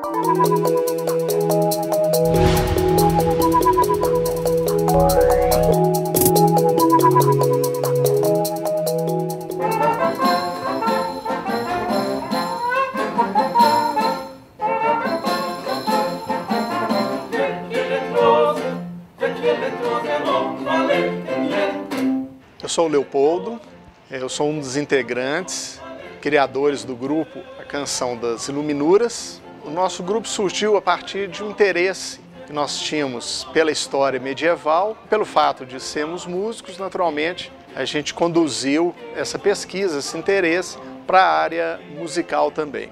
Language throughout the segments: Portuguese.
Eu sou o Leopoldo, eu sou um dos integrantes, criadores do grupo A Canção das Iluminuras. O nosso grupo surgiu a partir de um interesse que nós tínhamos pela história medieval. Pelo fato de sermos músicos, naturalmente, a gente conduziu essa pesquisa, esse interesse, para a área musical também.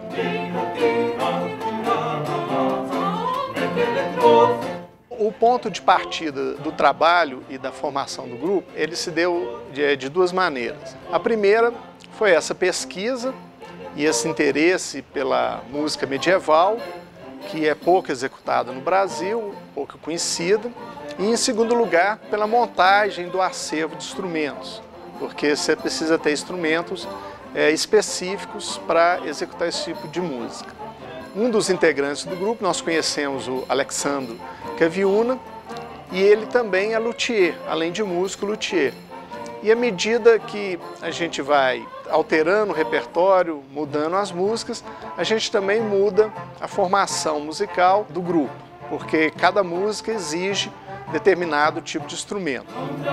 O ponto de partida do trabalho e da formação do grupo, ele se deu de duas maneiras. A primeira foi essa pesquisa e esse interesse pela música medieval, que é pouco executada no Brasil, pouco conhecida. E, em segundo lugar, pela montagem do acervo de instrumentos, porque você precisa ter instrumentos específicos para executar esse tipo de música. Um dos integrantes do grupo, nós conhecemos o Alexandro Caviuna, e ele também é luthier, além de músico, luthier. E à medida que a gente vai alterando o repertório, mudando as músicas, a gente também muda a formação musical do grupo, porque cada música exige determinado tipo de instrumento.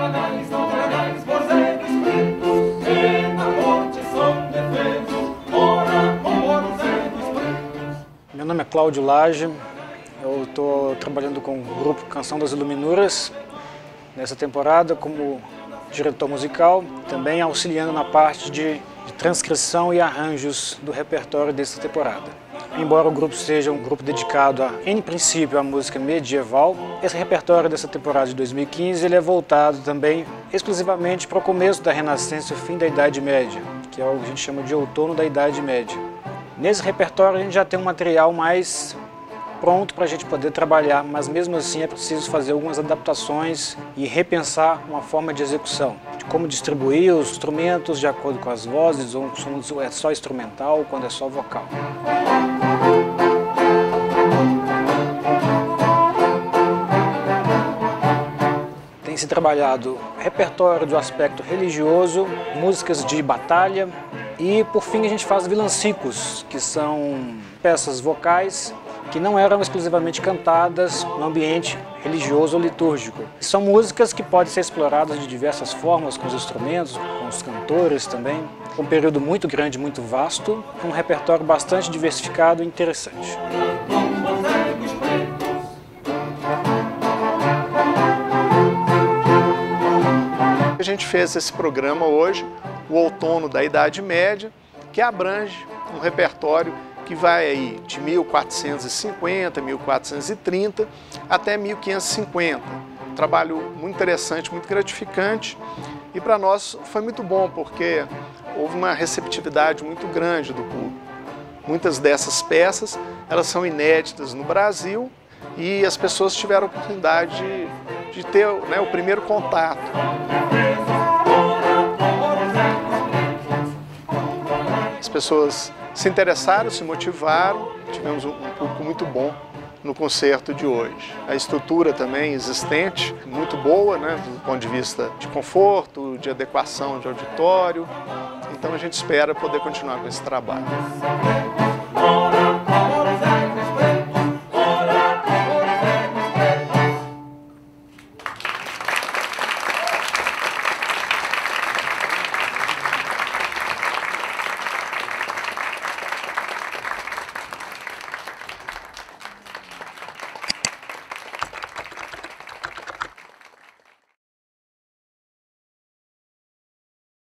Meu nome é Cláudio Lage, eu estou trabalhando com o grupo Canção das Iluminuras nessa temporada como diretor musical, também auxiliando na parte de transcrição e arranjos do repertório dessa temporada. Embora o grupo seja um grupo dedicado, em princípio, à música medieval, esse repertório dessa temporada de 2015 ele é voltado também exclusivamente para o começo da Renascença e o fim da Idade Média, que é o que a gente chama de outono da Idade Média. Nesse repertório a gente já tem um material mais pronto para a gente poder trabalhar, mas mesmo assim é preciso fazer algumas adaptações e repensar uma forma de execução, de como distribuir os instrumentos de acordo com as vozes, ou é só instrumental, quando é só vocal. Tem se trabalhado repertório do aspecto religioso, músicas de batalha e, por fim, a gente faz vilancicos, que são peças vocais que não eram exclusivamente cantadas no ambiente religioso ou litúrgico. São músicas que podem ser exploradas de diversas formas, com os instrumentos, com os cantores também. Um período muito grande, muito vasto, com um repertório bastante diversificado e interessante. A gente fez esse programa hoje, o Outono da Idade Média, que abrange um repertório que vai aí de 1450, 1430 até 1550. Um trabalho muito interessante, muito gratificante, e para nós foi muito bom porque houve uma receptividade muito grande do público. Muitas dessas peças, elas são inéditas no Brasil e as pessoas tiveram a oportunidade de ter, né, o primeiro contato. As pessoas se interessaram, se motivaram, tivemos um público muito bom no concerto de hoje. A estrutura também existente, muito boa, né, do ponto de vista de conforto, de adequação de auditório. Então a gente espera poder continuar com esse trabalho.